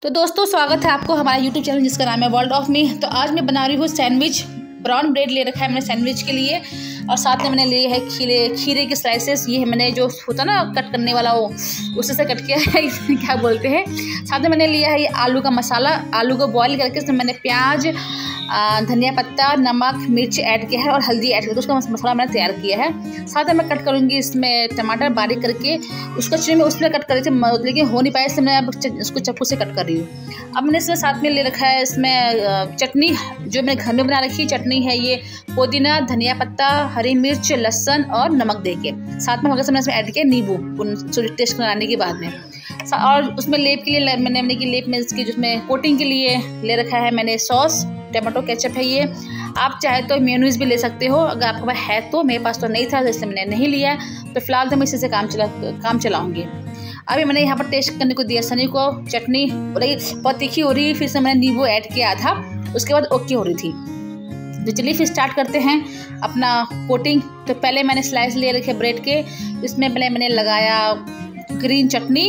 तो दोस्तों स्वागत है आपको हमारा यूट्यूब चैनल जिसका नाम है वर्ल्ड ऑफ मी। तो आज मैं बना रही हूँ सैंडविच। ब्राउन ब्रेड ले रखा है मैंने सैंडविच के लिए और साथ में मैंने लिए है खीरे के स्लाइसेस। ये मैंने जो होता ना कट करने वाला वो उसी से कट किया है क्या बोलते हैं। साथ में मैंने लिया है ये आलू का मसाला। आलू को बॉईल करके इसमें मैंने प्याज, धनिया पत्ता, नमक, मिर्च ऐड किया है और हल्दी ऐड करके उसका मसाला मैंने तैयार किया है। साथ में मैं कट करूँगी इसमें टमाटर बारीक करके, उसको चुनी में उसमें कट कर रही थी लेकिन हो नहीं पाया, इसलिए मैं अब उसको चाकू से कट कर रही हूँ। अब मैंने इसमें साथ में ले रखा है इसमें चटनी जो मैंने घर में बना रखी चटनी है। ये पुदीना, धनिया पत्ता, हरी मिर्च, लहसुन और नमक देके साथ में हल्का सा मैंने इसमें ऐड किया नींबू टेस्ट कराने के बाद में। और उसमें लेप के लिए मैंने की लेप में इसकी जिसमें कोटिंग के लिए ले रखा है मैंने सॉस, टमाटो केचप है ये। आप चाहे तो मेयोनीज भी ले सकते हो अगर आपके पास है तो। मेरे पास तो नहीं था इसलिए मैंने नहीं लिया, तो फिलहाल तो मैं इसी से काम चलाऊँगी। अभी मैंने यहाँ पर टेस्ट करने को दिया सनी को चटनी, बहुत तीखी हो रही, फिर से मैंने नींबू ऐड किया था, उसके बाद ओके हो रही थी। तो चलिए फिर स्टार्ट करते हैं अपना कोटिंग। तो पहले मैंने स्लाइस ले रखे ब्रेड के, इसमें पहले मैंने लगाया ग्रीन चटनी।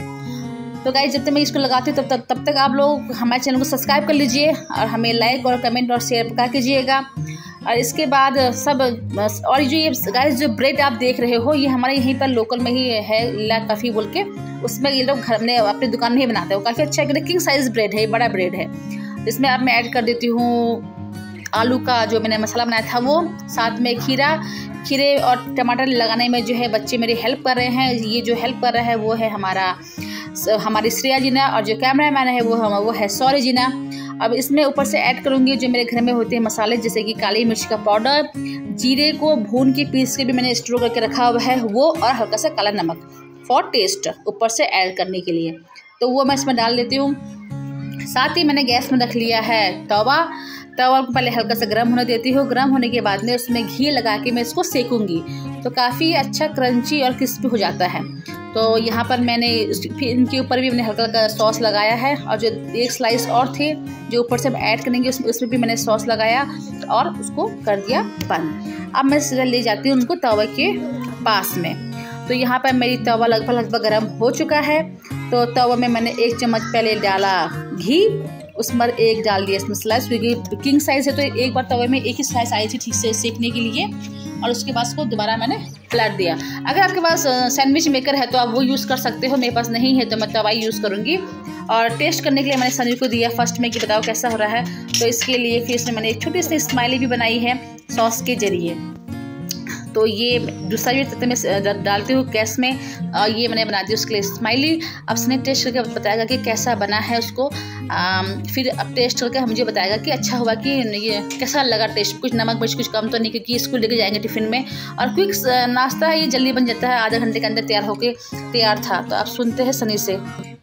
तो गाइस जब तक मैं इसको लगाती हूँ तब तक आप लोग हमारे चैनल को सब्सक्राइब कर लीजिए और हमें लाइक और कमेंट और शेयर कर कीजिएगा। और इसके बाद सब और जो ये गाइस जो ब्रेड आप देख रहे हो ये हमारे यहीं पर लोकल में ही है, ला काफ़ी बोल के, उसमें ये लोग घर में अपनी दुकान में ही बनाते हो। काफ़ी अच्छा है, किंग साइज़ ब्रेड है, बड़ा ब्रेड है। इसमें अब मैं ऐड कर देती हूँ आलू का जो मैंने मसाला बनाया था वो, साथ में खीरे और टमाटर लगाने में जो है बच्चे मेरी हेल्प कर रहे हैं। ये जो हेल्प कर रहा है वो है हमारी श्रेया जीना, और जो कैमरा मैन है वो है सौर्य जीना। अब इसमें ऊपर से ऐड करूँगी जो मेरे घर में होते हैं मसाले, जैसे कि काली मिर्च का पाउडर, जीरे को भून के पीस के भी मैंने स्टोर करके रखा हुआ है वो, और हल्का सा काला नमक फॉर टेस्ट ऊपर से ऐड करने के लिए। तो वो मैं इसमें डाल लेती हूँ। साथ ही मैंने गैस में रख लिया है तवा को पहले हल्का सा गर्म होने देती हूँ। गर्म होने के बाद में उसमें घी लगा के मैं इसको सेकूँगी, तो काफ़ी अच्छा क्रंची और क्रिस्पी हो जाता है। तो यहाँ पर मैंने इनके ऊपर भी मैंने हल्का हल्का सॉस लगाया है, और जो एक स्लाइस और थे जो ऊपर से हम ऐड करेंगे उसमें भी मैंने सॉस लगाया और उसको कर दिया बंद। अब मैं सीधा ले जाती हूँ उनको तवे के पास में। तो यहाँ पर मेरी तवा लगभग गर्म हो चुका है। तो तवा में मैंने 1 चम्मच पहले डाला घी, उसमें एक डाल दिया इसमें स्लाइस, क्योंकि किंग साइज़ है तो एक बार तवे में एक ही स्लाइस आई थी ठीक से सेकने के लिए, और उसके बाद उसको दोबारा मैंने पलट दिया। अगर आपके पास सैंडविच मेकर है तो आप वो यूज़ कर सकते हो, मेरे पास नहीं है तो मैं तवा यूज़ करूँगी। और टेस्ट करने के लिए मैंने सनी को दिया फर्स्ट में कि बताओ कैसा हो रहा है। तो इसके लिए फिर इसमें मैंने एक छोटी सी स्माइली भी बनाई है सॉस के ज़रिए। तो ये दूसरा भी मैं डालती हूँ गैस में, और ये मैंने बना दी उसके लिए स्माइली। अब उसने टेस्ट करके बताएगा कि कैसा बना है उसको, फिर अब टेस्ट करके मुझे बताएगा कि अच्छा हुआ कि ये कैसा लगा टेस्ट, कुछ नमक मिर्च कुछ कम तो नहीं, क्योंकि स्कूल लेके जाएंगे टिफ़िन में। और क्विक नाश्ता है, ये जल्दी बन जाता है, आधे घंटे के अंदर तैयार था। तो आप सुनते हैं सनी से।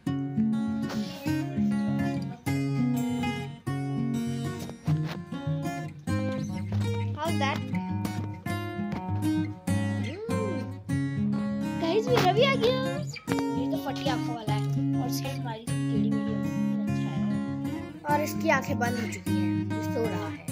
मेरा भी आ गया। ये तो फटी आंखों वाला है और इसकी स्माइल टेढ़ी मेढ़ी अच्छा है, और इसकी आंखें बंद हो चुकी हैं, सो रहा है।